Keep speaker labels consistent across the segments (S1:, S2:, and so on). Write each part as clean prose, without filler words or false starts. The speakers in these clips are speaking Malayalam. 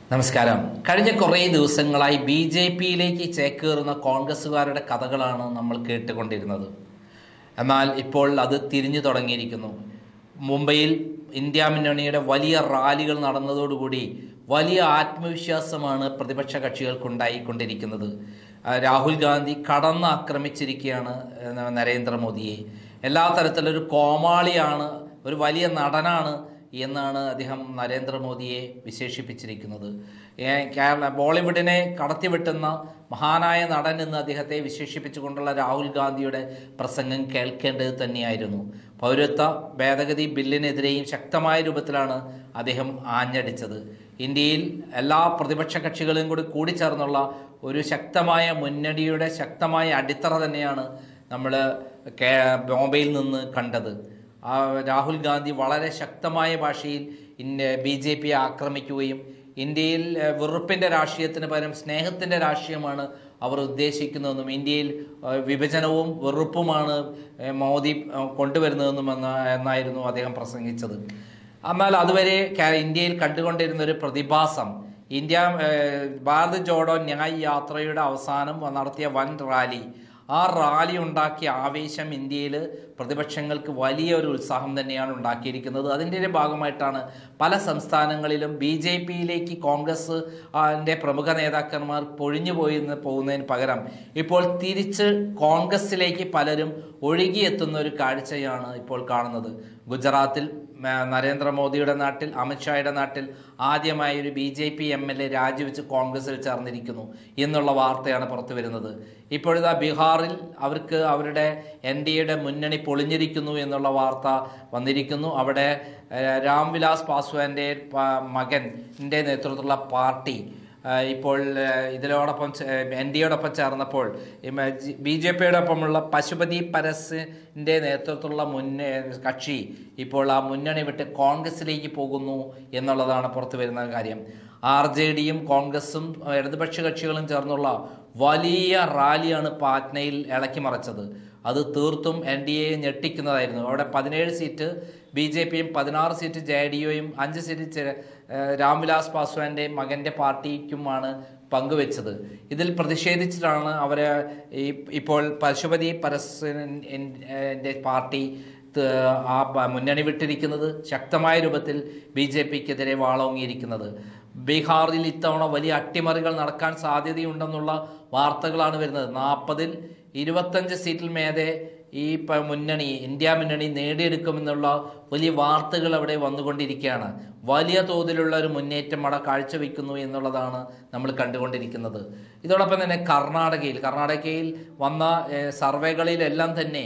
S1: നമസ്കാരം. കഴിഞ്ഞ കുറേ ദിവസങ്ങളായി ബി.ജെ.പിയിലേക്ക് ചേക്കേറുന്ന കോൺഗ്രസ്സുകാരുടെ കഥകളാണ് നമ്മൾ കേട്ടുകൊണ്ടിരുന്നത്. എന്നാൽ ഇപ്പോൾ അത് തിരിഞ്ഞു തുടങ്ങിയിരിക്കുന്നു. മുംബൈയിൽ ഇന്ത്യ മുന്നണിയുടെ വലിയ റാലികൾ നടന്നതോടുകൂടി വലിയ ആത്മവിശ്വാസമാണ് പ്രതിപക്ഷ കക്ഷികൾക്കുണ്ടായിക്കൊണ്ടിരിക്കുന്നത്. രാഹുൽ ഗാന്ധി കടന്നാക്രമിച്ചിരിക്കുകയാണ് നരേന്ദ്രമോദിയെ. എല്ലാ തരത്തിലൊരു കോമാളിയാണ്, ഒരു വലിയ നടനാണ് എന്നാണ് അദ്ദേഹം നരേന്ദ്രമോദിയെ വിശേഷിപ്പിച്ചിരിക്കുന്നത്. ബോളിവുഡിനെ കടത്തിവെട്ടുന്ന മഹാനായ നടൻ എന്ന് അദ്ദേഹത്തെ വിശേഷിപ്പിച്ചുകൊണ്ടുള്ള രാഹുൽ ഗാന്ധിയുടെ പ്രസംഗം കേൾക്കേണ്ടത് തന്നെയായിരുന്നു. പൗരത്വ ഭേദഗതി ബില്ലിനെതിരെയും ശക്തമായ രൂപത്തിലാണ് അദ്ദേഹം ആഞ്ഞടിച്ചത്. ഇന്ത്യയിൽ എല്ലാ പ്രതിപക്ഷ കക്ഷികളും കൂടിച്ചേർന്നുള്ള ഒരു ശക്തമായ മുന്നണിയുടെ ശക്തമായ അടിത്തറ തന്നെയാണ് നമ്മൾ ബോംബെയിൽ നിന്ന് കണ്ടത്. രാഹുൽ ഗാന്ധി വളരെ ശക്തമായ ഭാഷയിൽ ബി.ജെ.പിയെ ആക്രമിക്കുകയും ഇന്ത്യയിൽ വെറുപ്പിൻ്റെ രാഷ്ട്രീയത്തിന് പകരം സ്നേഹത്തിൻ്റെ രാഷ്ട്രീയമാണ് അവർ ഉദ്ദേശിക്കുന്നതെന്നും ഇന്ത്യയിൽ വിഭജനവും വെറുപ്പുമാണ് മോദി കൊണ്ടുവരുന്നതെന്നും എന്നായിരുന്നു അദ്ദേഹം പ്രസംഗിച്ചത്. എന്നാൽ അതുവരെ ഇന്ത്യയിൽ കണ്ടുകൊണ്ടിരുന്നൊരു പ്രതിഭാസം, ഭാരത് ജോഡോ ന്യായ് യാത്രയുടെ അവസാനം നടത്തിയ വൻ റാലി, ആ റാലി ഉണ്ടാക്കിയ ആവേശം ഇന്ത്യയിൽ പ്രതിപക്ഷങ്ങൾക്ക് വലിയൊരു ഉത്സാഹം തന്നെയാണ് ഉണ്ടാക്കിയിരിക്കുന്നത്. അതിൻ്റെ ഒരു ഭാഗമായിട്ടാണ് പല സംസ്ഥാനങ്ങളിലും ബി.ജെ.പിയിലേക്ക് കോൺഗ്രസ് പ്രമുഖ നേതാക്കന്മാർ പോകുന്നതിന് പകരം ഇപ്പോൾ തിരിച്ച് കോൺഗ്രസിലേക്ക് പലരും ഒഴുകിയെത്തുന്ന ഒരു കാഴ്ചയാണ് ഇപ്പോൾ കാണുന്നത്. ഗുജറാത്തിൽ നരേന്ദ്രമോദിയുടെ നാട്ടിൽ, അമിത്ഷായുടെ നാട്ടിൽ ആദ്യമായി ഒരു ബി.ജെ.പി എം.എൽ.എ രാജിവെച്ച് കോൺഗ്രസിൽ ചേർന്നിരിക്കുന്നു എന്നുള്ള വാർത്തയാണ് പുറത്തു വരുന്നത്. ഇപ്പോഴിതാ ബീഹാറിൽ അവർക്ക് അവരുടെ എൻ.ഡി.എയുടെ മുന്നണി പൊളിഞ്ഞിരിക്കുന്നു എന്നുള്ള വാർത്ത വന്നിരിക്കുന്നു. അവിടെ രാംവിലാസ് പാസ്വാന്റെ മകൻ്റെ നേതൃത്വത്തിലുള്ള പാർട്ടി ഇപ്പോൾ ഇതിനോടൊപ്പം എൻ.ഡി.എയോടൊപ്പം ചേർന്നപ്പോൾ ബി.ജെ.പിയുടെ ഒപ്പമുള്ള പശുപതി പരസിൻ്റെ നേതൃത്വത്തിലുള്ള കക്ഷി ഇപ്പോൾ ആ മുന്നണി വിട്ട് കോൺഗ്രസിലേക്ക് പോകുന്നു എന്നുള്ളതാണ് പുറത്തു വരുന്ന കാര്യം. ആർ.ജെ.ഡിയും കോൺഗ്രസും ഇടതുപക്ഷ കക്ഷികളും ചേർന്നുള്ള വലിയ റാലിയാണ് പാറ്റ്നയിൽ ഇളക്കിമറിച്ചത്. അത് തീർത്തും എൻ.ഡി.എ ഞെട്ടിക്കുന്നതായിരുന്നു. അവിടെ 17 സീറ്റ് ബി.ജെ.പിയും 16 സീറ്റ് ജെ.ഡി.യുയും 5 സീറ്റ് രാംവിലാസ് പാസ്വാന്റെ മകൻ്റെ പാർട്ടിക്കുമാണ് പങ്കുവെച്ചത്. ഇതിൽ പ്രതിഷേധിച്ചിട്ടാണ് അവരെ ഇപ്പോൾ പശുപതി പരസിൻ്റെ പാർട്ടി ആ മുന്നണി വിട്ടിരിക്കുന്നത്, ശക്തമായ രൂപത്തിൽ ബി.ജെ.പിക്കെതിരെ വാളോങ്ങിയിരിക്കുന്നത്. ബീഹാറിൽ ഇത്തവണ വലിയ അട്ടിമറികൾ നടക്കാൻ സാധ്യതയുണ്ടെന്നുള്ള വാർത്തകളാണ് വരുന്നത്. 40-ൽ 25 സീറ്റിൽ മേലെ ഈ മുന്നണി, ഇന്ത്യ മുന്നണി നേടിയെടുക്കുമെന്നുള്ള വലിയ വാർത്തകൾ അവിടെ വന്നുകൊണ്ടിരിക്കുകയാണ്. വലിയ തോതിലുള്ള ഒരു മുന്നേറ്റം അവിടെ കാഴ്ചവെക്കുന്നു എന്നുള്ളതാണ് നമ്മൾ കണ്ടുകൊണ്ടിരിക്കുന്നത്. ഇതോടൊപ്പം തന്നെ കർണാടകയിൽ വന്ന സർവേകളിലെല്ലാം തന്നെ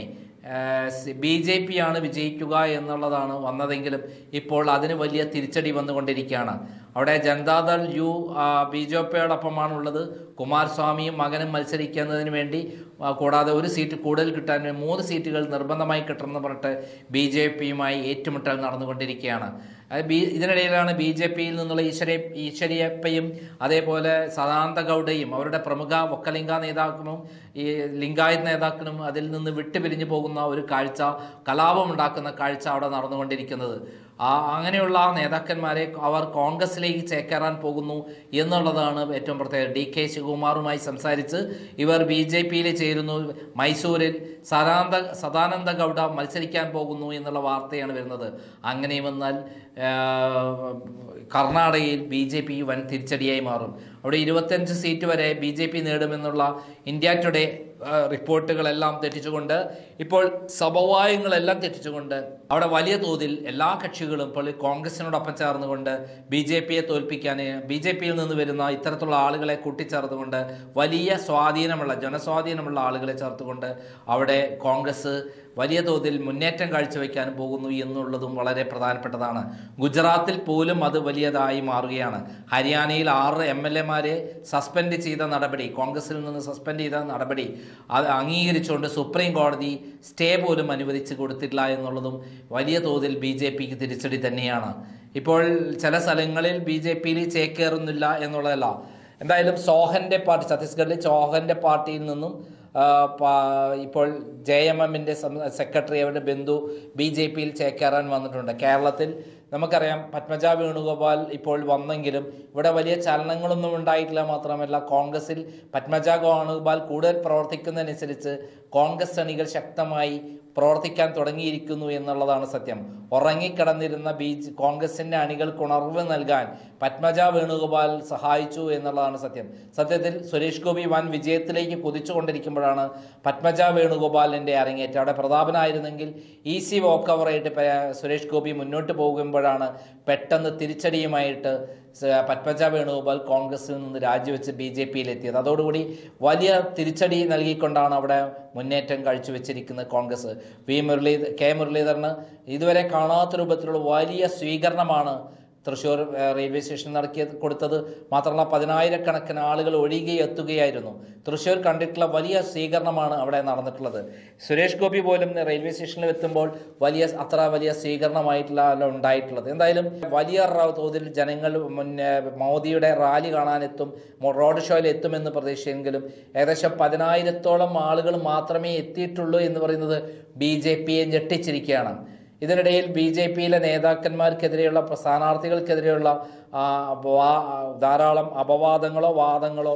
S1: ബി.ജെ.പിയാണ് വിജയിക്കുക എന്നുള്ളതാണ് വന്നതെങ്കിലും ഇപ്പോൾ അതിന് വലിയ തിരിച്ചടി വന്നുകൊണ്ടിരിക്കുകയാണ്. അവിടെ ജനതാദൾ യു ബി.ജെ.പിയോടൊപ്പമാണുള്ളത്. കുമാരസ്വാമിയും മകനും മത്സരിക്കുന്നതിന് വേണ്ടി, കൂടാതെ ഒരു സീറ്റ് കൂടുതൽ കിട്ടാൻ 3 സീറ്റുകൾ നിർബന്ധമായി കിട്ടണമെന്ന് പറഞ്ഞിട്ട് ബി.ജെ.പിയുമായി ഏറ്റുമുട്ടൽ നടന്നുകൊണ്ടിരിക്കുകയാണ്. ഇതിനിടയിലാണ് ബി.ജെ.പിയിൽ നിന്നുള്ള ഈശ്വരിയപ്പയും അതേപോലെ സദാനന്ദ ഗൗഡയും അവരുടെ പ്രമുഖ ഒക്കലിംഗ നേതാക്കളും ഈ ലിംഗായത്ത് നേതാക്കളും അതിൽ നിന്ന് വിട്ടുപിരിഞ്ഞു പോകുന്ന ഒരു കാഴ്ച, കലാപമുണ്ടാക്കുന്ന കാഴ്ച അവിടെ നടന്നുകൊണ്ടിരിക്കുന്നത്. അങ്ങനെയുള്ള നേതാക്കന്മാരെ അവർ കോൺഗ്രസിലേക്ക് ചേക്കേറാൻ പോകുന്നു എന്നുള്ളതാണ് ഏറ്റവും പ്രത്യേകത. ഡി.കെ. ശിവകുമാറുമായി സംസാരിച്ച് ഇവർ ബി.ജെ.പിയിൽ ചേരുന്നു, മൈസൂരിൽ സദാനന്ദ ഗൗഡ മത്സരിക്കാൻ പോകുന്നു എന്നുള്ള വാർത്തയാണ് വരുന്നത്. അങ്ങനെ വന്നാൽ കർണാടകയിൽ ബി.ജെ.പി വൻ തിരിച്ചടിയായി മാറും. അവിടെ 25 സീറ്റ് വരെ ബി.ജെ.പി നേടുമെന്നുള്ള ഇന്ത്യ ടുഡേ റിപ്പോർട്ടുകളെല്ലാം തെറ്റിച്ചുകൊണ്ട്, ഇപ്പോൾ സമവായങ്ങളെല്ലാം തെറ്റിച്ചുകൊണ്ട് അവിടെ വലിയ തോതിൽ എല്ലാ കക്ഷികളും ഇപ്പോൾ കോൺഗ്രസിനോടൊപ്പം ചേർന്നുകൊണ്ട് ബി.ജെ.പിയെ തോൽപ്പിക്കാൻ, ബി.ജെ.പിയിൽ നിന്ന് വരുന്ന ഇത്തരത്തിലുള്ള ആളുകളെ കൂട്ടിച്ചേർത്തുകൊണ്ട് വലിയ ജനസ്വാധീനമുള്ള ആളുകളെ ചേർത്തുകൊണ്ട് അവിടെ കോൺഗ്രസ് വലിയ തോതിൽ മുന്നേറ്റം കാഴ്ചവെക്കാൻ പോകുന്നു എന്നുള്ളതും വളരെ പ്രധാനപ്പെട്ടതാണ്. ഗുജറാത്തിൽ പോലും അത് വലിയതായി മാറുകയാണ്. ഹരിയാനയിൽ 6 എം.എൽ.എമാരെ സസ്പെൻഡ് ചെയ്ത നടപടി, കോൺഗ്രസിൽ നിന്ന് സസ്പെൻഡ് ചെയ്ത നടപടി അത് അംഗീകരിച്ചുകൊണ്ട് സുപ്രീം കോടതി സ്റ്റേ പോലും അനുവദിച്ചു കൊടുത്തില്ല എന്നുള്ളതും വലിയ തോതിൽ ബി.ജെ.പിക്ക് തിരിച്ചടി തന്നെയാണ്. ഇപ്പോൾ ചില സ്ഥലങ്ങളിൽ ബി.ജെ.പിയിൽ ചേക്കേറുന്നില്ല എന്നുള്ളതല്ല. എന്തായാലും ഛത്തീസ്ഗഡിൽ ചോഹന്റെ പാർട്ടിയിൽ നിന്നും ഇപ്പോൾ JMM സെക്രട്ടറി അവരുടെ ബന്ധു BJP ചേക്കേറാൻ വന്നിട്ടുണ്ട്. കേരളത്തിൽ നമുക്കറിയാം പത്മജ വേണുഗോപാൽ ഇപ്പോൾ വന്നെങ്കിലും ഇവിടെ വലിയ ചലനങ്ങളൊന്നും ഉണ്ടായിട്ടില്ല. മാത്രമല്ല കോൺഗ്രസിൽ പത്മജ വേണുഗോപാൽ കൂടുതൽ പ്രവർത്തിക്കുന്നതനുസരിച്ച് കോൺഗ്രസ് അണികൾ ശക്തമായി പ്രവർത്തിക്കാൻ തുടങ്ങിയിരിക്കുന്നു എന്നുള്ളതാണ് സത്യം. ഉറങ്ങിക്കിടന്നിരുന്ന കോൺഗ്രസിൻ്റെ അണികൾക്ക് ഉണർവ് നൽകാൻ പത്മജ വേണുഗോപാൽ സഹായിച്ചു എന്നുള്ളതാണ് സത്യം. സത്യത്തിൽ സുരേഷ് ഗോപി വൻ വിജയത്തിലേക്ക് കുതിച്ചുകൊണ്ടിരിക്കുമ്പോഴാണ് പത്മജ വേണുഗോപാലിൻ്റെ അരങ്ങേറ്റം. അവിടെ പ്രതാപനായിരുന്നെങ്കിൽ ഈസി വോക്ക് ഓവറായിട്ട് സുരേഷ് ഗോപി മുന്നോട്ട് പോകുമ്പോഴാണ് പെട്ടെന്ന് തിരിച്ചടിയുമായിട്ട് പത്മജ വേണുഗോപാൽ കോൺഗ്രസിൽ നിന്ന് രാജിവെച്ച് BJPയിലെത്തിയത്. അതോടുകൂടി വലിയ തിരിച്ചടി നൽകിക്കൊണ്ടാണ് അവിടെ മുന്നേറ്റം കാഴ്ചവെച്ചിരിക്കുന്നത് കോൺഗ്രസ്. കെ മുരളീധരന് ഇതുവരെ കാണാത്ത രൂപത്തിലുള്ള വലിയ സ്വീകരണമാണ് തൃശ്ശൂർ റെയിൽവേ സ്റ്റേഷൻ കൊടുത്തത്. മാത്രമല്ല 10,000-കണക്കിന് ആളുകൾ ഒഴുകി എത്തുകയായിരുന്നു. തൃശ്ശൂർ കണ്ടിട്ടുള്ള വലിയ സ്വീകരണമാണ് അവിടെ നടന്നിട്ടുള്ളത്. സുരേഷ് ഗോപി പോലും റെയിൽവേ സ്റ്റേഷനിൽ എത്തുമ്പോൾ അത്ര വലിയ സ്വീകരണമായിട്ടില്ല ഉണ്ടായിട്ടുള്ളത്. എന്തായാലും വലിയ തോതിൽ ജനങ്ങൾ മോദിയുടെ റാലി കാണാനെത്തും, റോഡ് ഷോയിൽ എത്തുമെന്ന് പ്രതീക്ഷിച്ചെങ്കിലും ഏകദേശം 10,000-ഓളം ആളുകൾ മാത്രമേ എത്തിയിട്ടുള്ളൂ എന്ന് പറയുന്നത് BJPയെ ഞെട്ടിച്ചിരിക്കുകയാണ്. ഇതിനിടയിൽ BJPയിലെ നേതാക്കന്മാർക്കെതിരെയുള്ള സ്ഥാനാർത്ഥികൾക്കെതിരെയുള്ള ധാരാളം അപവാദങ്ങളോ വാദങ്ങളോ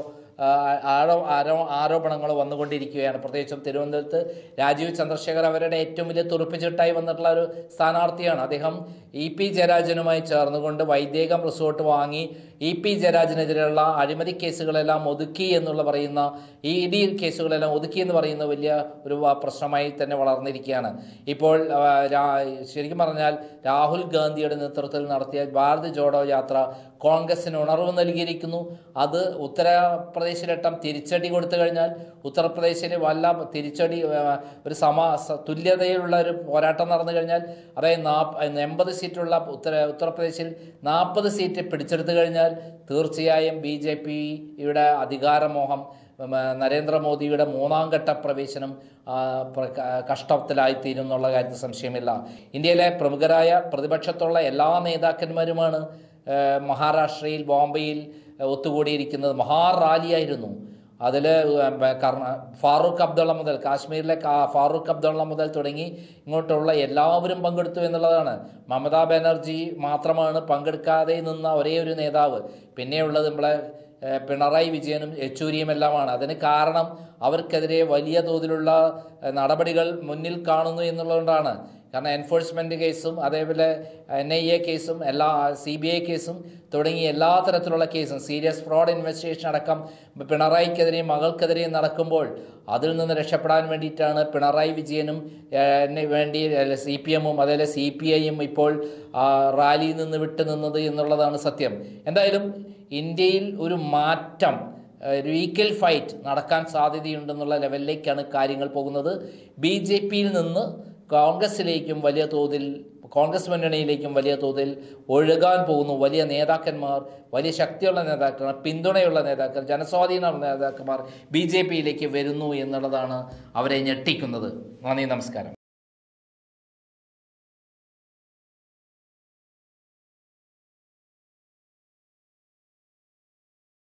S1: ആരോപണങ്ങളോ വന്നുകൊണ്ടിരിക്കുകയാണ്. പ്രത്യേകിച്ചും തിരുവനന്തപുരത്ത് രാജീവ് ചന്ദ്രശേഖർ അവരുടെ ഏറ്റവും വലിയ തുറുപ്പുചിട്ടായി വന്നിട്ടുള്ള ഒരു സ്ഥാനാർത്ഥിയാണ്. അദ്ദേഹം EP ജയരാജനുമായി ചേർന്നുകൊണ്ട് വൈദേകം റിസോർട്ട് വാങ്ങി EP ജയരാജനെതിരെയുള്ള അഴിമതി കേസുകളെല്ലാം ഒതുക്കി എന്നുള്ള പറയുന്ന ED കേസുകളെല്ലാം ഒതുക്കി എന്ന് പറയുന്ന വലിയ ഒരു പ്രശ്നമായി തന്നെ വളർന്നിരിക്കുകയാണ്. ഇപ്പോൾ ശരിക്കും പറഞ്ഞാൽ രാഹുൽ ഗാന്ധിയുടെ നേതൃത്വത്തിൽ നടത്തിയ ഭാരത് ജോഡോ യാത്ര കോൺഗ്രസിന് ഉണർവ് നൽകിയിരിക്കുന്നു. അത് ഉത്തർപ്രദേശിലട്ടം തിരിച്ചടി കൊടുത്തു കഴിഞ്ഞാൽ ഉത്തർപ്രദേശിൽ വല്ല തിരിച്ചടി ഒരു തുല്യതയിലുള്ള ഒരു പോരാട്ടം നടന്നു കഴിഞ്ഞാൽ, അതായത് 80 സീറ്റുള്ള ഉത്തർപ്രദേശിൽ 40 സീറ്റ് പിടിച്ചെടുത്തു കഴിഞ്ഞാൽ തീർച്ചയായും BJPയുടെ അധികാരമോഹം, നരേന്ദ്രമോദിയുടെ 3ാം ഘട്ട പ്രവേശനം കഷ്ടത്തിലായിത്തീരും എന്നുള്ള കാര്യത്തിൽ സംശയമില്ല. ഇന്ത്യയിലെ പ്രമുഖരായ പ്രതിപക്ഷത്തുള്ള എല്ലാ നേതാക്കന്മാരുമാണ് മഹാരാഷ്ട്രയിൽ ബോംബെയിൽ ഒത്തുകൂടിയിരിക്കുന്നത്. മഹാറാലിയായിരുന്നു. അതിൽ ഫാറൂഖ് അബ്ദുള്ള മുതൽ കാശ്മീരിലെ ഫാറൂഖ് അബ്ദുള്ള മുതൽ തുടങ്ങി ഇങ്ങോട്ടുള്ള എല്ലാവരും പങ്കെടുത്തു എന്നുള്ളതാണ്. മമതാ ബാനർജി മാത്രമാണ് പങ്കെടുക്കാതെ നിന്ന ഒരേ ഒരു നേതാവ്. പിന്നെയുള്ളത് നമ്മളെ പിണറായി വിജയനും യെച്ചൂരിയും എല്ലാമാണ്. അതിന് കാരണം അവർക്കെതിരെ വലിയ തോതിലുള്ള നടപടികൾ മുന്നിൽ കാണുന്നു എന്നുള്ളതുകൊണ്ടാണ്. കാരണം എൻഫോഴ്സ്മെൻറ്റ് കേസും അതേപോലെ NIA കേസും CBI കേസും തുടങ്ങി എല്ലാ തരത്തിലുള്ള കേസും സീരിയസ് ഫ്രോഡ് ഇൻവെസ്റ്റിഗേഷൻ അടക്കം പിണറായിക്കെതിരെയും മകൾക്കെതിരെയും നടക്കുമ്പോൾ അതിൽ നിന്ന് രക്ഷപ്പെടാൻ വേണ്ടിയിട്ടാണ് പിണറായി വിജയനും വേണ്ടി CPM-ഉം അതേപോലെ CPI-യും ഇപ്പോൾ റാലിയിൽ നിന്ന് വിട്ടുനിന്നത് എന്നുള്ളതാണ് സത്യം. എന്തായാലും ഇന്ത്യയിൽ ഒരു മാറ്റം, ഒരു ഈക്വൽ ഫൈറ്റ് നടക്കാൻ സാധ്യതയുണ്ടെന്നുള്ള ലെവലിലേക്കാണ് കാര്യങ്ങൾ പോകുന്നത്. BJPയിൽ നിന്ന് കോൺഗ്രസിലേക്കും വലിയ തോതിൽ, കോൺഗ്രസ് മുന്നണിയിലേക്കും വലിയ തോതിൽ ഒഴുകാൻ പോകുന്നു വലിയ നേതാക്കന്മാർ, വലിയ ശക്തിയുള്ള നേതാക്കന്മാർ, പിന്തുണയുള്ള നേതാക്കൾ, ജനസ്വാധീനമുള്ള നേതാക്കന്മാർ BJPയിലേക്ക് വരുന്നു എന്നുള്ളതാണ് അവരെ ഞെട്ടിക്കുന്നത്. നന്ദി, നമസ്കാരം.